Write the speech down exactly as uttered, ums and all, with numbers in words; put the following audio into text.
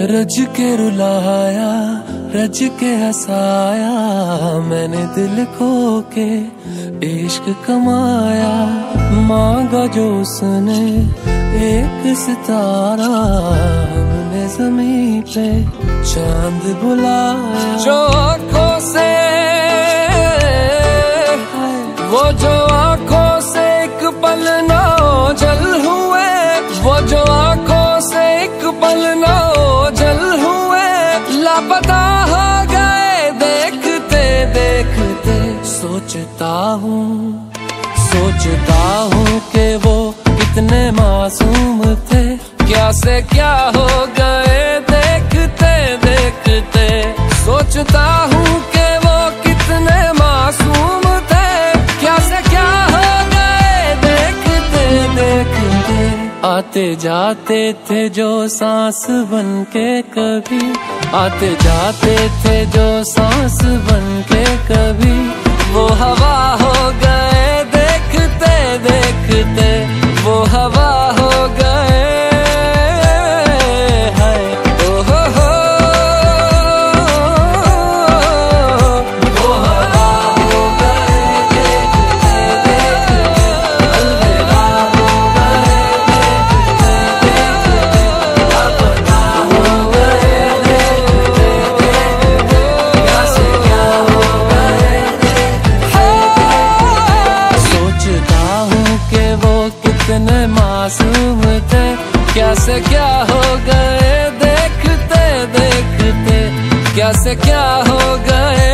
रज के रुलाया, रज के हंसाया, मैंने दिल खो के इश्क कमाया। मांगा जो उसने एक सितारा, हमने ज़मीं पे चांद बुलाया। जो आँखों से, वो जो आँखों से एक पल ना ओझल हुए, वो जो आँखों से एक पल ना ओझल हुए, लापता हो गए देखते देखते। सोचता हूँ, सोचता हूँ कि वो कितने मासूम थे, क्या से क्या हो गए देखते देखते। सोचता हूँ कि वो कितने मासूम थे, क्या से क्या हो गए देखते देखते। आते जाते थे जो सांस बन के कभी, आते जाते थे जो सांस बन के कभी, वो हवा हो गए देखते देखते, वो हवा हो गए। मासूम थे, क्या से क्या हो गए देखते देखते, क्या से क्या हो गए।